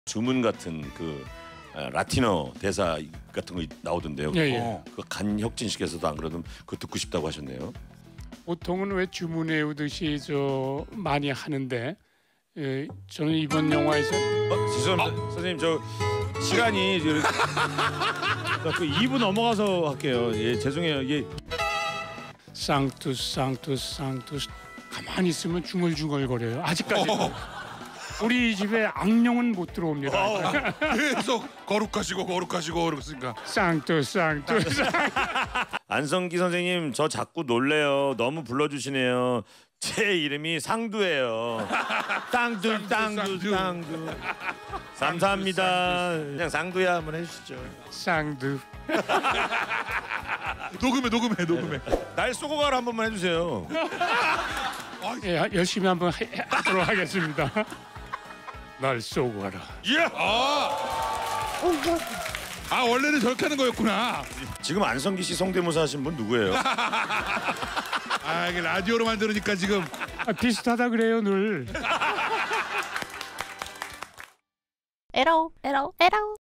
주문 같은 그 라틴어 대사 같은 거 나오던데요. 예. 그 간혁진 씨께서도 안 그러면 그거 듣고 싶다고 하셨네요. 보통은 왜 주문 외우듯이 저 많이 하는데 저는 이번 영화에서 죄송합니다. 선생님 저 시간이 그 2부 넘어가서 할게요. 예, 죄송해요. 예. 쌍투스 가만히 있으면 중얼중얼거려요. 아직까지도. 우리 집에 악령은 못 들어옵니다. 계속 거룩하시고 그러니까. 쌍투스. 안성기 선생님 저 자꾸 놀래요. 너무 불러주시네요. 제 이름이 상두예요. 땅두. 감사합니다. 그냥 상두야 한번 해주시죠. 쌍두. 녹음해. 날 쏘고 가라 한 번만 해주세요. 예, 열심히 한번 하도록 하겠습니다. 날 쏘고 가라. 예. 아 원래는 저렇게 하는 거였구나. 지금 안성기 씨 성대모사 하신 분 누구예요? 아 이게 라디오로만 들으니까 지금 비슷하다 그래요 늘. 에러